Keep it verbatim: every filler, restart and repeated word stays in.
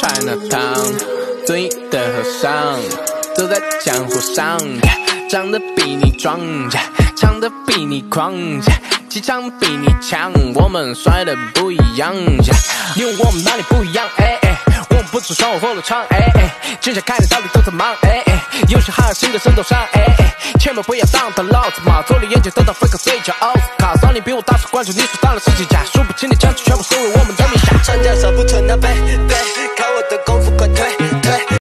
Chinatown， 遵义的和尚走在江湖上，长得比你壮，唱得比你狂，气场比你强，我们帅的不一样，因为我们哪里不一样？哎哎，我们不止双火或者唱，哎哎，只想看你到底多怎么忙，哎哎，有时还有新的神斗上，哎哎，千万不要当他老子嘛，走你眼前得到分口最骄傲，卡桑你比我大手关注你所当的事情假，数不清的将就全部是为我们的。